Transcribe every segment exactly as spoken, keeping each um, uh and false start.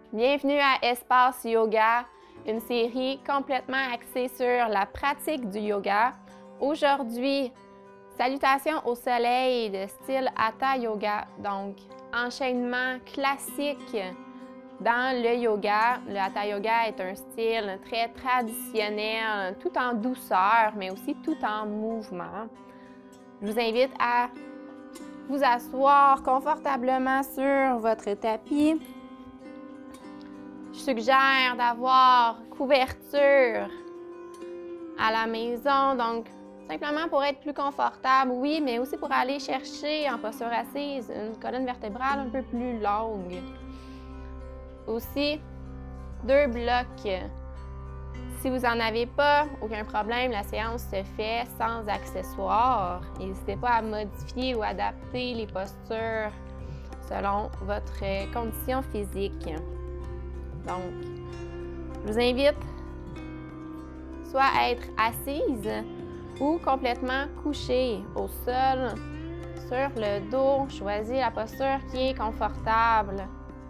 Bienvenue à Espace Yoga, une série complètement axée sur la pratique du yoga. Aujourd'hui, salutations au soleil de style Hatha Yoga, donc enchaînement classique dans le yoga. Le Hatha Yoga est un style très traditionnel, tout en douceur, mais aussi tout en mouvement. Je vous invite à vous asseoir confortablement sur votre tapis. Je suggère d'avoir couverture à la maison, donc simplement pour être plus confortable, oui, mais aussi pour aller chercher en posture assise une colonne vertébrale un peu plus longue. Aussi, deux blocs. Si vous n'en avez pas, aucun problème, la séance se fait sans accessoires. N'hésitez pas à modifier ou adapter les postures selon votre condition physique. Donc, je vous invite soit à être assise ou complètement couchée au sol, sur le dos. Choisis la posture qui est confortable.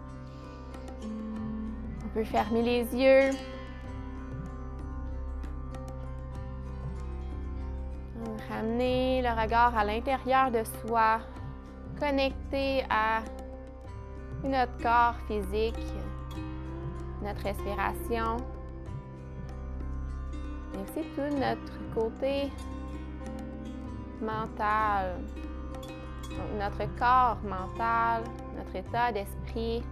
On peut fermer les yeux. Ramener le regard à l'intérieur de soi, connecté à notre corps physique, notre respiration, mais aussi tout notre côté mental, donc notre corps mental, notre état d'esprit,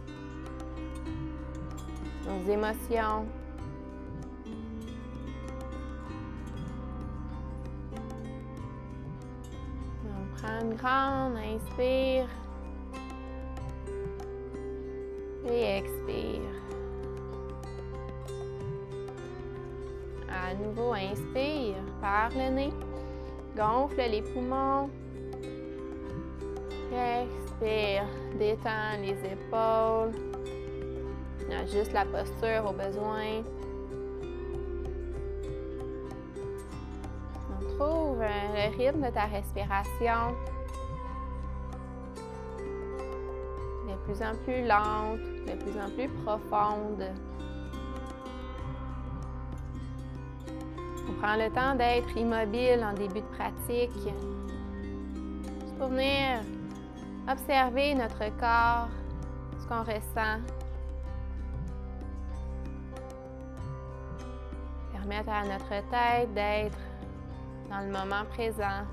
nos émotions. On prend une grande inspire et expire. À nouveau, inspire par le nez, gonfle les poumons, expire, détends les épaules, ajuste la posture au besoin. On trouve le rythme de ta respiration de plus en plus lente, de plus en plus profonde. On prend le temps d'être immobile en début de pratique, juste pour venir observer notre corps, ce qu'on ressent. Permettre à notre tête d'être dans le moment présent.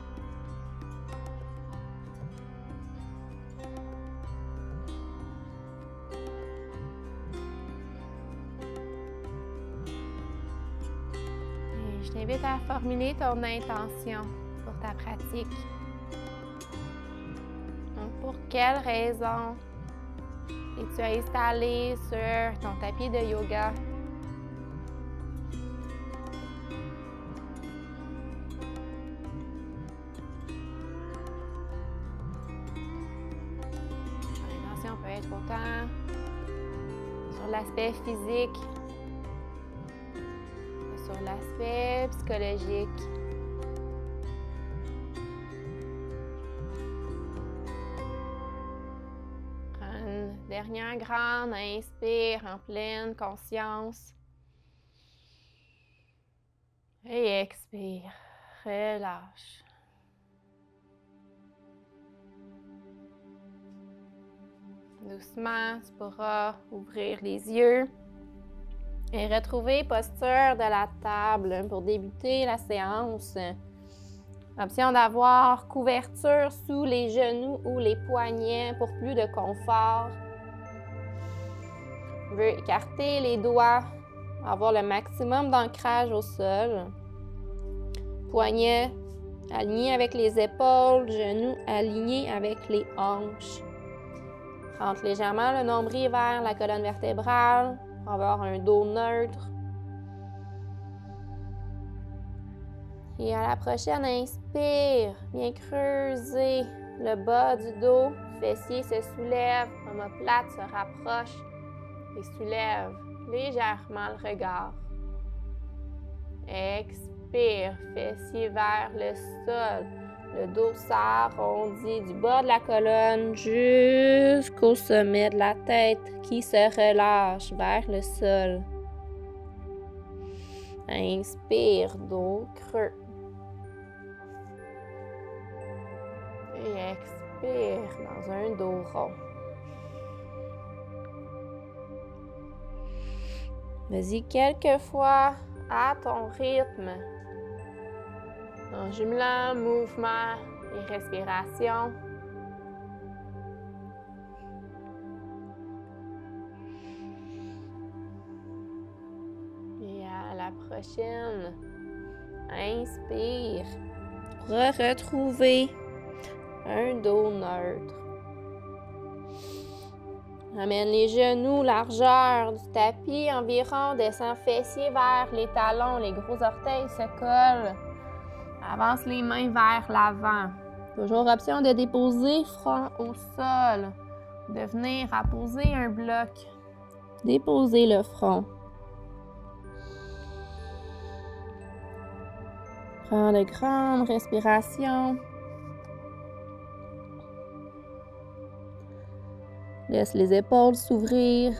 Je t'invite à formuler ton intention pour ta pratique. Donc, pour quelle raison es-tu installé sur ton tapis de yoga? L'intention peut être autant sur l'aspect physique, sur l'aspect psychologique. Prends une dernière grande inspire en pleine conscience. Et expire, relâche. Doucement, tu pourras ouvrir les yeux. Et retrouver posture de la table pour débuter la séance. Option d'avoir couverture sous les genoux ou les poignets pour plus de confort. On veut écarter les doigts, avoir le maximum d'ancrage au sol. Poignets alignés avec les épaules, genoux alignés avec les hanches. Rentre légèrement le nombril vers la colonne vertébrale. Pour avoir un dos neutre. Et à la prochaine, inspire. Bien creuser le bas du dos. Fessier se soulève. Omoplate se rapproche et soulève légèrement le regard. Expire. Fessier vers le sol. Le dos s'arrondit du bas de la colonne jusqu'au sommet de la tête qui se relâche vers le sol. Inspire, dos creux. Et expire dans un dos rond. Vas-y quelques fois à ton rythme, en jumelant mouvement et respiration. Et à la prochaine, inspire pour retrouver un dos neutre. Amène les genoux, largeur du tapis environ, descend fessiers vers les talons, les gros orteils se collent. Avance les mains vers l'avant. Toujours option de déposer front au sol, de venir à poser un bloc. Déposer le front. Prends de grandes respirations. Laisse les épaules s'ouvrir.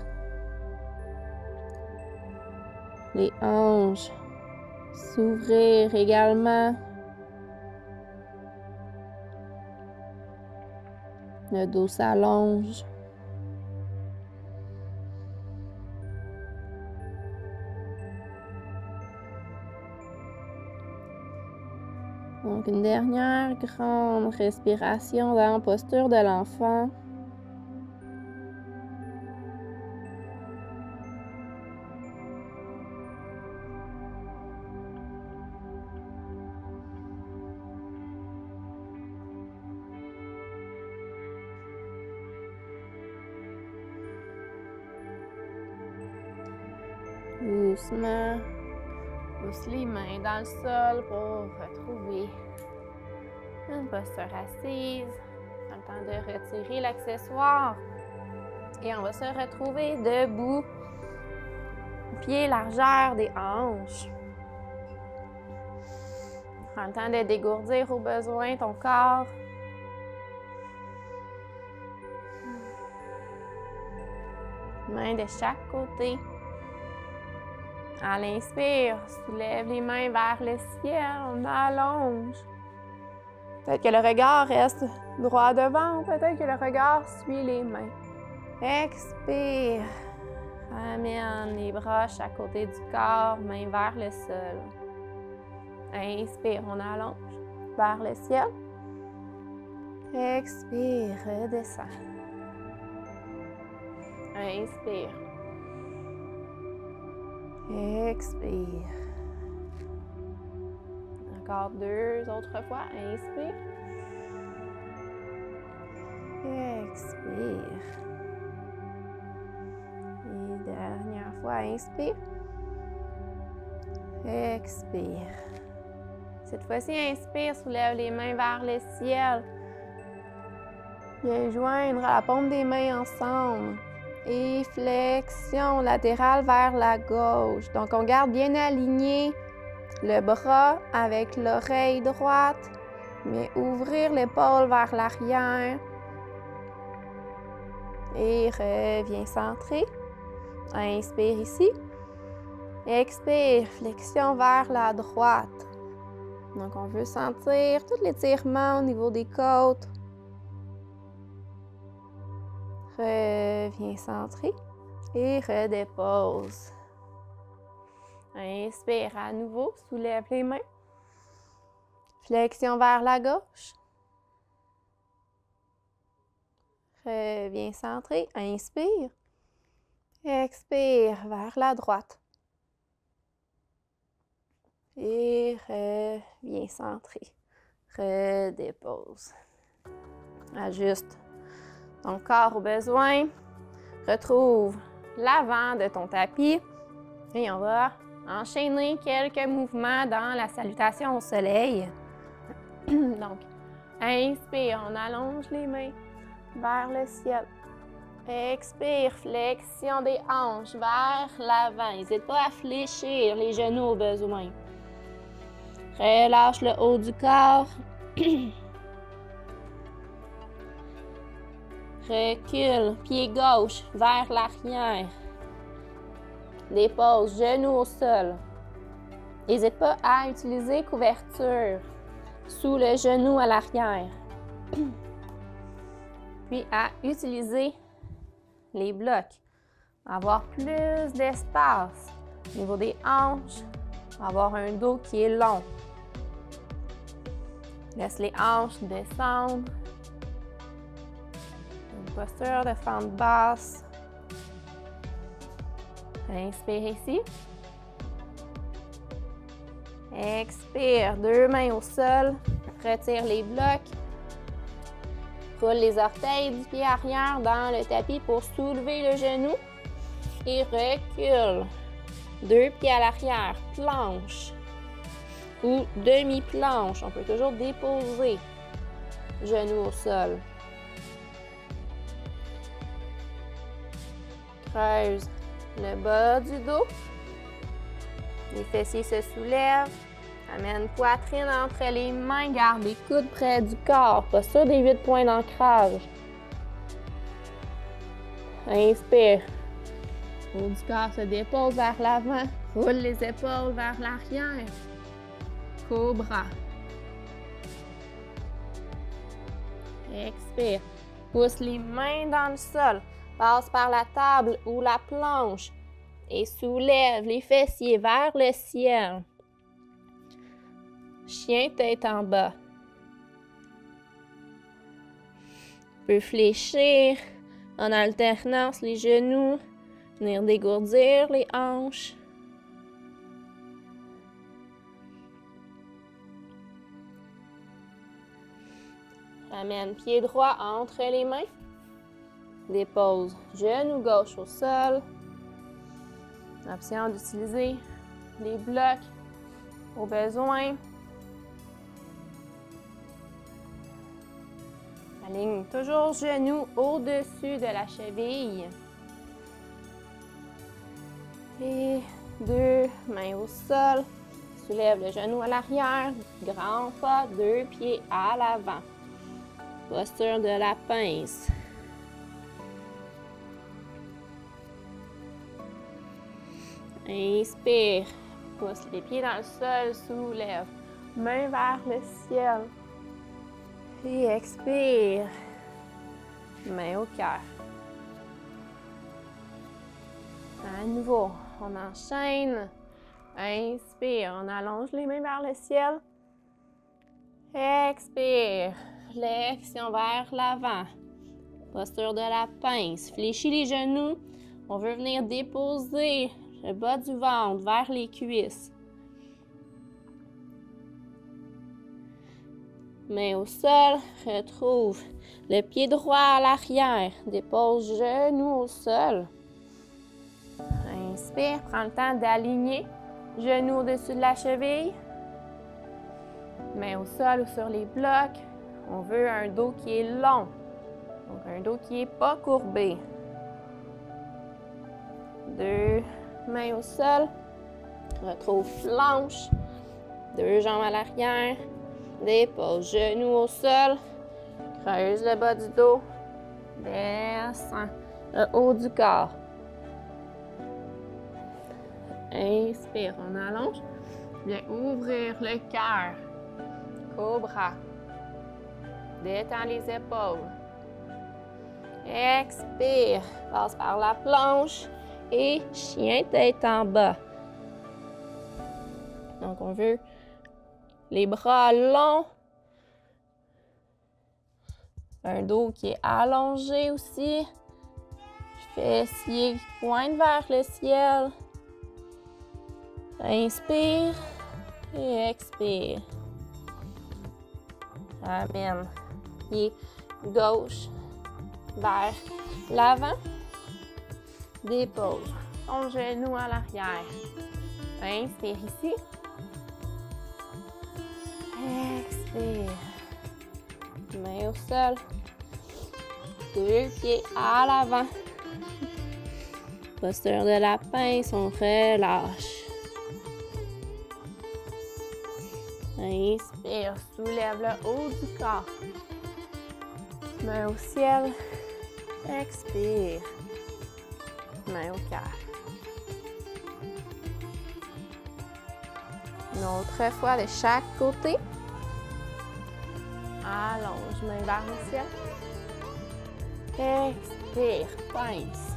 Les hanches s'ouvrir également. Le dos s'allonge. Donc, une dernière grande respiration dans la posture de l'enfant. Doucement, pousse les mains dans le sol pour retrouver une posture assise. Prends le temps de retirer l'accessoire. Et on va se retrouver debout, pieds largeur des hanches. Prends le temps de dégourdir au besoin ton corps. Mains de chaque côté. À l'inspire, soulève les mains vers le ciel, on allonge. Peut-être que le regard reste droit devant, ou peut-être que le regard suit les mains. Expire. Ramène les bras chaque côté du corps, mains vers le sol. Inspire, on allonge vers le ciel. Expire, redescend. Inspire. Expire. Encore deux autres fois. Inspire. Expire. Et dernière fois. Inspire. Expire. Cette fois-ci, inspire. Soulève les mains vers le ciel. Viens joindre la paume des mains ensemble. Et flexion latérale vers la gauche. Donc, on garde bien aligné le bras avec l'oreille droite, mais ouvrir l'épaule vers l'arrière. Et reviens centré. Inspire ici. Expire, flexion vers la droite. Donc, on veut sentir tout l'étirement au niveau des côtes. Reviens centré et redépose. Inspire à nouveau, soulève les mains. Flexion vers la gauche. Reviens centré, inspire. Expire vers la droite. Et reviens centré. Redépose. Ajuste ton corps au besoin. Retrouve l'avant de ton tapis. Et on va enchaîner quelques mouvements dans la salutation au soleil. Donc, inspire, on allonge les mains vers le ciel. Expire, flexion des hanches vers l'avant. N'hésite pas à fléchir les genoux au besoin. Relâche le haut du corps. Recule, pied gauche vers l'arrière. Dépose, genou au sol. N'hésite pas à utiliser couverture sous le genou à l'arrière. Puis à utiliser les blocs. Avoir plus d'espace au niveau des hanches. Avoir un dos qui est long. Laisse les hanches descendre. Une posture de fente basse. Inspire ici. Expire, deux mains au sol. Retire les blocs. Roule les orteils du pied arrière dans le tapis pour soulever le genou. Et recule. Deux pieds à l'arrière, planche. Ou demi-planche. On peut toujours déposer. Genou au sol. Creuse le bas du dos. Les fessiers se soulèvent. Amène poitrine entre les mains. Garde les coudes près du corps. Posture des huit points d'ancrage. Inspire. Le haut du corps se dépose vers l'avant. Roule les épaules vers l'arrière. Cobra. Expire. Pousse les mains dans le sol. Passe par la table ou la planche. Et soulève les fessiers vers le ciel. Chien tête en bas. Tu peux fléchir en alternance les genoux. Venir dégourdir les hanches. Amène pied droit entre les mains. Dépose genou gauche au sol. Option d'utiliser les blocs au besoin. Aligne toujours genou au-dessus de la cheville. Et deux mains au sol. Soulève le genou à l'arrière. Grand pas, deux pieds à l'avant. Posture de la pince. Inspire. Pousse les pieds dans le sol, soulève. Main vers le ciel. Et expire. Main au cœur. À nouveau, on enchaîne. Inspire. On allonge les mains vers le ciel. Expire. Flexion vers l'avant. Posture de la pince. Fléchis les genoux. On veut venir déposer le bas du ventre vers les cuisses. Main au sol, retrouve le pied droit à l'arrière. Dépose genou au sol. Inspire, prends le temps d'aligner. Genou au-dessus de la cheville. Main au sol ou sur les blocs. On veut un dos qui est long. Donc un dos qui n'est pas courbé. Deux mains au sol. Retrouve planche. Deux jambes à l'arrière. Dépose genou au sol. Creuse le bas du dos. Descends le haut du corps. Inspire, on allonge. Viens ouvrir le cœur. Cobra. Détends les épaules. Expire. Passe par la planche. Et chien tête en bas. Donc, on veut les bras longs. Un dos qui est allongé aussi. Fessiers qui pointent vers le ciel. Inspire et expire. Amène. Pied gauche vers l'avant. Dépose ton genou à l'arrière. Inspire ici. Expire. Main au sol. Deux pieds à l'avant. Posture de la pince, on relâche. Inspire, soulève le haut du corps. Main au ciel. Expire. Main au cœur. Une autre fois de chaque côté. Allonge, main vers le ciel. Expire, pince.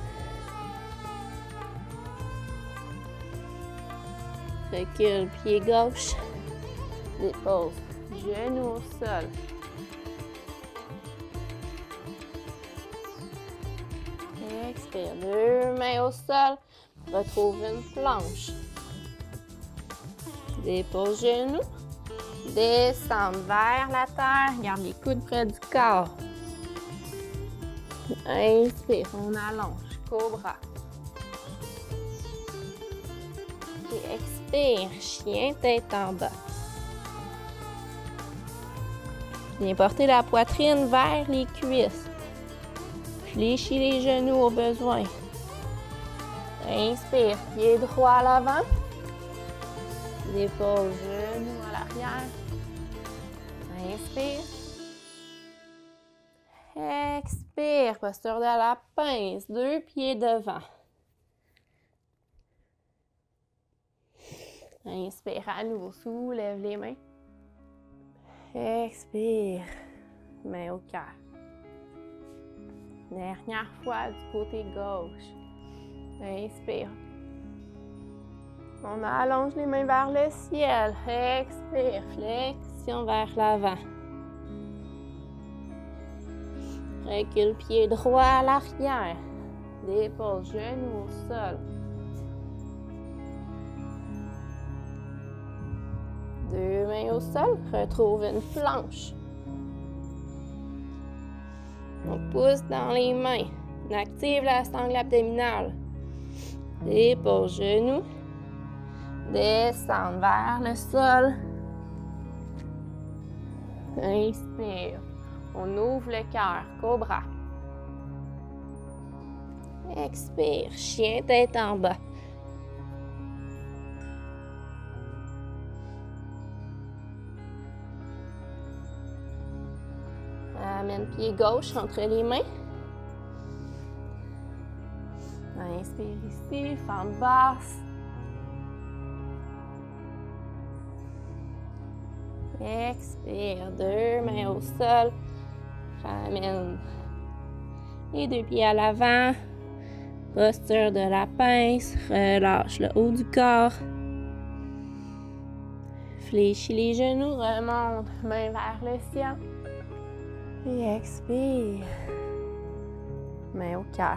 Recule, pied gauche. Dépose, genou au sol. Expire, deux mains au sol. Retrouve une planche. Dépose genou. Descendre vers la terre. Garde les coudes près du corps. Inspire, on allonge. Cobra. Et expire, chien tête en bas. Viens porter la poitrine vers les cuisses. Fléchis les genoux au besoin. Inspire, pied droit à l'avant. Dépose, genoux à l'arrière. Inspire. Expire, posture de la pince, deux pieds devant. Inspire à nouveau, soulève les mains. Expire, main au cœur. Dernière fois du côté gauche. Inspire. On allonge les mains vers le ciel. Expire, flexion vers l'avant. Recule pied droit à l'arrière. Dépose genou au sol. Deux mains au sol. Retrouve une planche. On pousse dans les mains. On active la sangle abdominale. Dépose genou. Descendre vers le sol. Inspire. On ouvre le cœur. Cobra. Expire. Chien tête en bas. Amène pied gauche entre les mains. Inspire ici. Fente basse. Expire. Deux mains au sol. Ramène les deux pieds à l'avant. Posture de la pince. Relâche le haut du corps. Fléchis les genoux. Remonte. Main vers le ciel. Et expire. Main au cœur.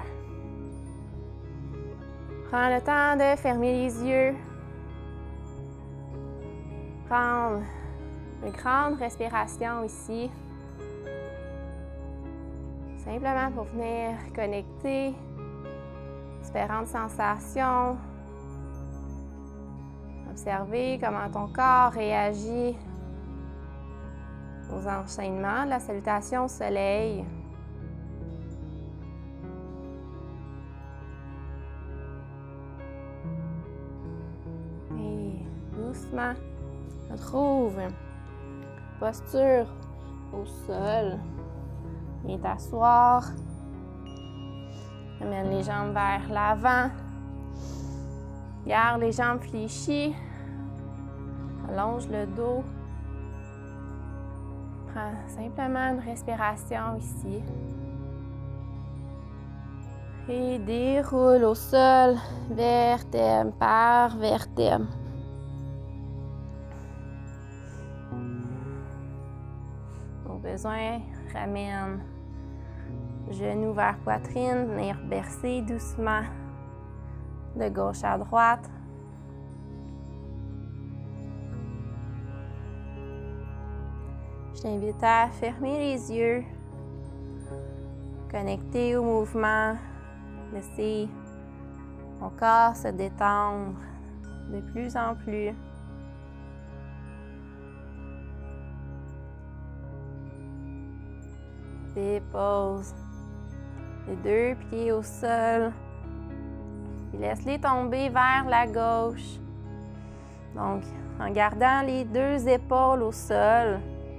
Prends le temps de fermer les yeux. Prendre une grande respiration ici. Simplement pour venir connecter différentes sensations. Observer comment ton corps réagit aux enchaînements de la salutation au soleil. Et doucement, retrouve posture au sol. Viens t'asseoir. Amène les jambes vers l'avant. Garde les jambes fléchies. Allonge le dos. Prends simplement une respiration ici. Et déroule au sol, vertèbre par vertèbre. Au besoin, ramène genou vers poitrine, venir bercer doucement de gauche à droite. Je t'invite à fermer les yeux, connecter au mouvement, laisser ton corps se détendre de plus en plus. Dépose les deux pieds au sol. Puis laisse-les tomber vers la gauche. Donc, en gardant les deux épaules au sol.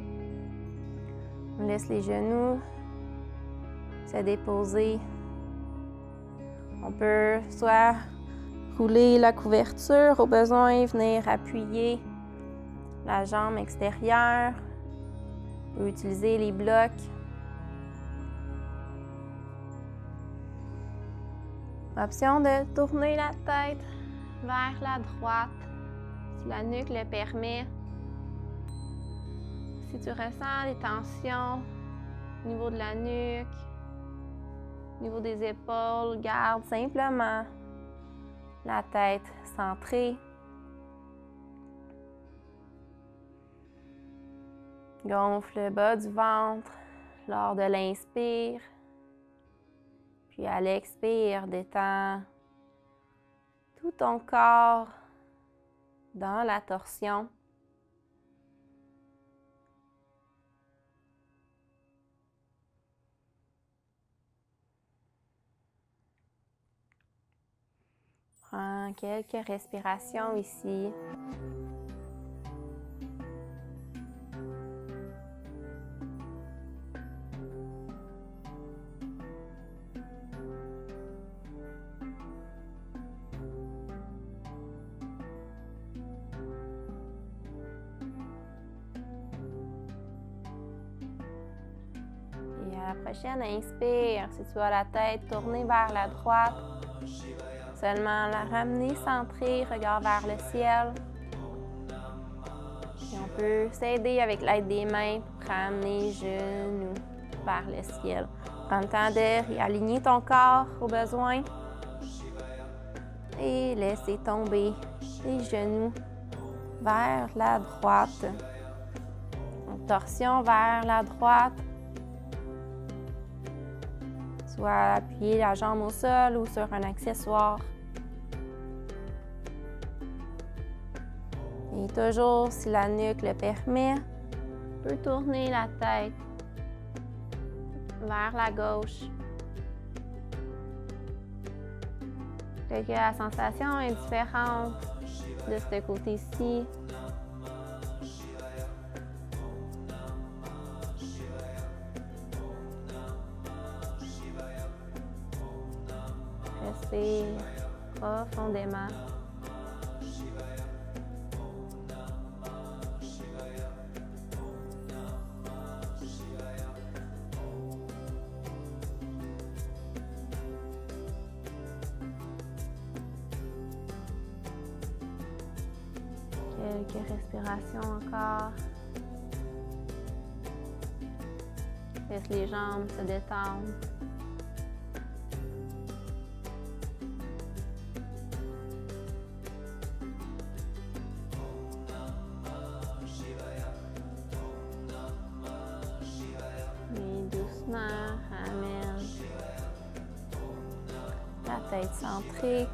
On laisse les genoux se déposer. On peut soit rouler la couverture, au besoin venir appuyer la jambe extérieure. On peut utiliser les blocs. Option de tourner la tête vers la droite, si la nuque le permet. Si tu ressens des tensions au niveau de la nuque, au niveau des épaules, garde simplement la tête centrée. Gonfle le bas du ventre lors de l'inspire. Puis à l'expire, détends tout ton corps dans la torsion. Prends quelques respirations ici. À la prochaine, inspire. Si tu as la tête tournée vers la droite, seulement la ramener centrée, regard vers le ciel. Et on peut s'aider avec l'aide des mains pour ramener les genoux vers le ciel. Prends le temps de réaligner ton corps au besoin. Et laisser tomber les genoux vers la droite. Donc, torsion vers la droite. Soit appuyer la jambe au sol ou sur un accessoire. Et toujours, si la nuque le permet, on peut tourner la tête vers la gauche. Peut-être que la sensation est différente de ce côté-ci. Respire profondément. Quelques respirations encore. Laisse les jambes se détendre. Ramène la tête centrée.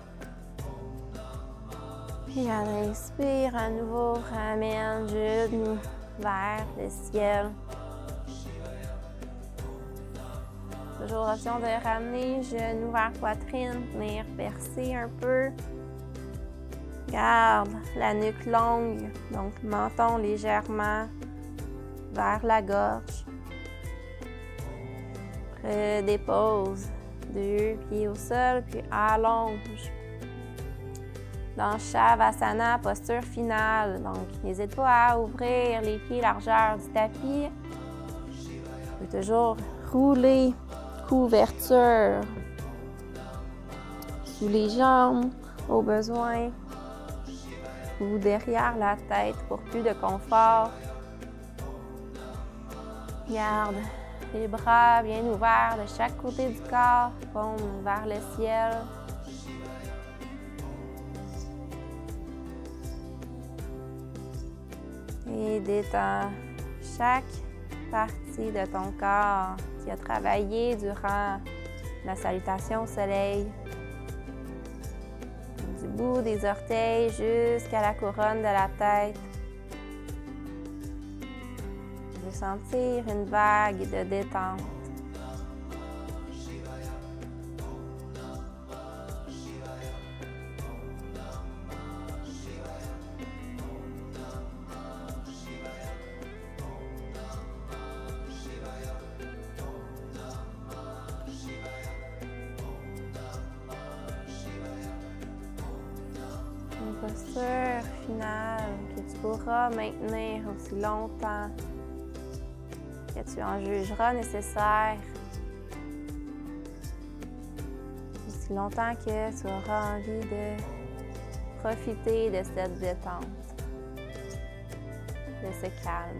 Puis à l'inspire, à nouveau, ramène genoux vers le ciel. Toujours option de ramener genoux vers poitrine, venir percer un peu. Garde la nuque longue, donc menton légèrement vers la gorge. Redépose deux pieds au sol, puis allonge. Dans Shavasana, posture finale. Donc, n'hésite pas à ouvrir les pieds largeur du tapis. Tu peux toujours rouler couverture sous les jambes au besoin ou derrière la tête pour plus de confort. Garde les bras bien ouverts de chaque côté du corps, paume vers le ciel. Et détends chaque partie de ton corps qui a travaillé durant la salutation au soleil. Du bout des orteils jusqu'à la couronne de la tête. Sentir une vague de détente. posture finale que tu pourras maintenir aussi longtemps que tu en jugeras nécessaire. Aussi longtemps que tu auras envie de profiter de cette détente, de ce calme.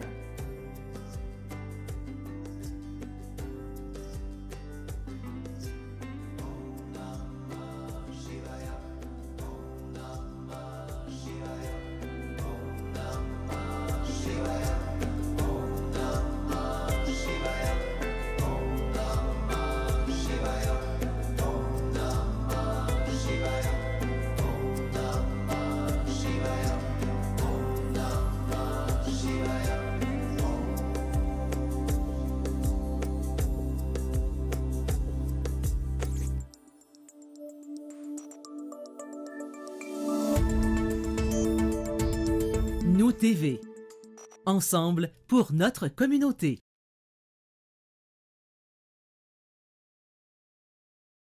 T V. Ensemble pour notre communauté.